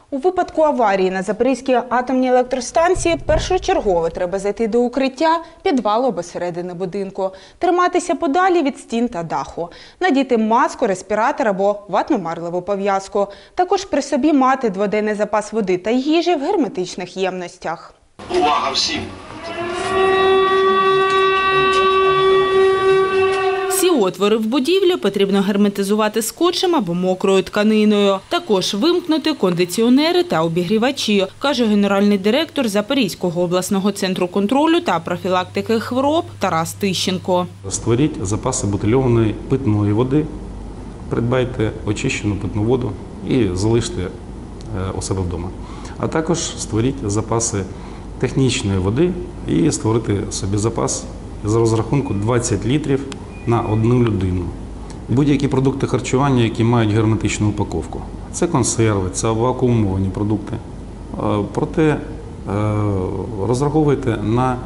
У випадку аварії на Запорізькій атомній електростанції першочергово треба зайти до укриття, підвалу або середини будинку, триматися подалі від стін та даху, надіти маску, респіратор або ватно-марлеву пов'язку. Також при собі мати дводенний запас води та їжі в герметичних ємностях. Увага всім! Всі отвори в будівлі потрібно герметизувати скотчем або мокрою тканиною. Також вимкнути кондиціонери та обігрівачі, каже генеральний директор Запорізького обласного центру контролю та профілактики хвороб Тарас Тищенко. Створіть запаси бутильованої питної води, придбайте очищену питну воду і залиште у себе вдома. А також створіть запаси технічної води і створити собі запас з розрахунку 20 літрів на одну людину. Будь-які продукти харчування, які мають герметичну упаковку. Це консерви, це вакуумовані продукти. Проте розраховуйте на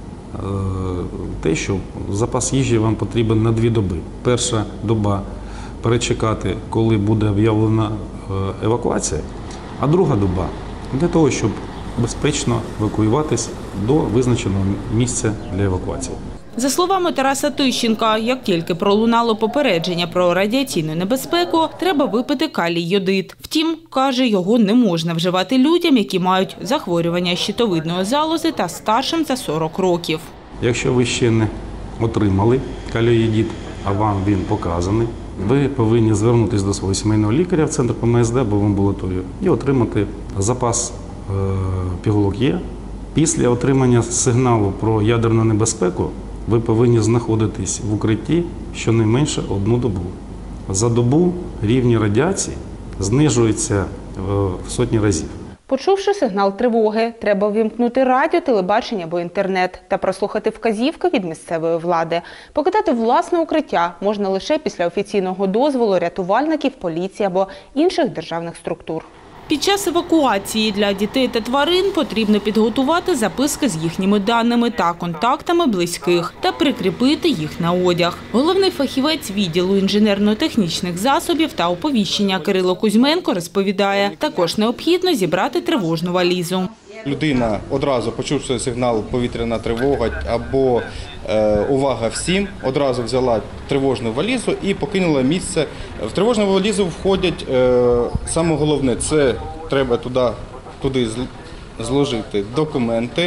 те, що запас їжі вам потрібен на 2 доби. Перша доба перечекати, коли буде об'явлена евакуація, а друга доба для того, щоб безпечно евакуюватись до визначеного місця для евакуації. За словами Тараса Тищенка, як тільки пролунало попередження про радіаційну небезпеку, треба випити калій-йодид. Втім, каже, його не можна вживати людям, які мають захворювання щитовидної залози та старшим за 40 років. Якщо ви ще не отримали калій-йодид, а вам він показаний, ви повинні звернутися до свого сімейного лікаря в центр ПМСД або в амбулаторію і отримати запас пігулок Є. Після отримання сигналу про ядерну небезпеку ви повинні знаходитись в укритті щонайменше 1 добу. За добу рівні радіації знижуються в сотні разів. Почувши сигнал тривоги, треба вимкнути радіо, телебачення або інтернет та прослухати вказівки від місцевої влади. Покидати власне укриття можна лише після офіційного дозволу рятувальників, поліції або інших державних структур. Під час евакуації для дітей та тварин потрібно підготувати записки з їхніми даними та контактами близьких та прикріпити їх на одяг. Головний фахівець відділу інженерно-технічних засобів та оповіщення Кирило Кузьменко розповідає, також необхідно зібрати тривожну валізу. Людина одразу, почувши сигнал повітряна тривога або увага всім, одразу взяла тривожну валізу і покинула місце. В тривожну валізу входять, саме головне, це треба туди зложити документи,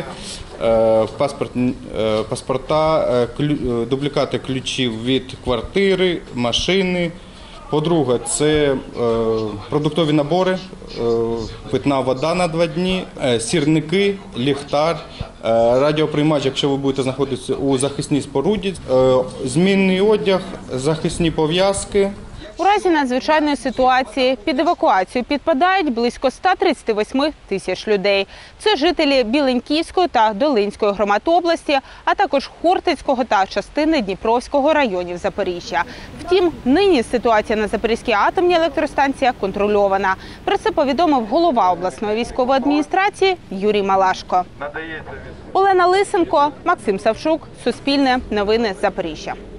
паспорта, дублікати ключів від квартири, машини. По-друге, це продуктові набори, питна вода на 2 дні, сірники, ліхтар, радіоприймач, якщо ви будете знаходитися у захисній споруді, змінний одяг, захисні пов'язки. У разі надзвичайної ситуації під евакуацію підпадають близько 138 тисяч людей. Це жителі Біленьківської та Долинської громад області, а також Хортицького та частини Дніпровського районів Запоріжжя. Втім, нині ситуація на Запорізькій атомній електростанції контрольована. Про це повідомив голова обласної військової адміністрації Юрій Малашко. Олена Лисенко, Максим Савчук, Суспільне, Новини Запоріжжя.